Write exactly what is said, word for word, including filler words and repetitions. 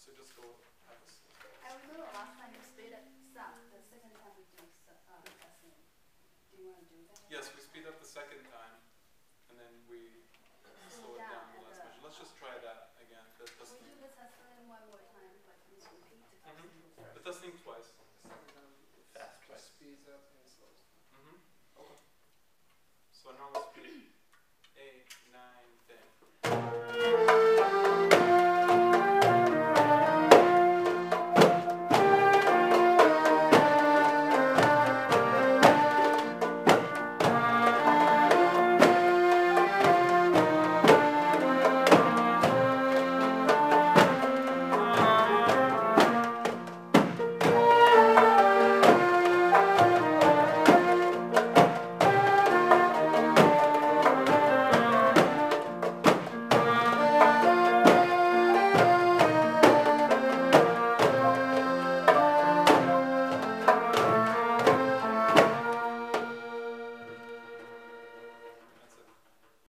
So just go have a slow I remember last time you speed up some, the second time we do uh, testing. Do you want to do that? Yes, we speed up the second time, and then we slow it down the last measure. Let's just try that again. That Can we do doesn't. the testing one more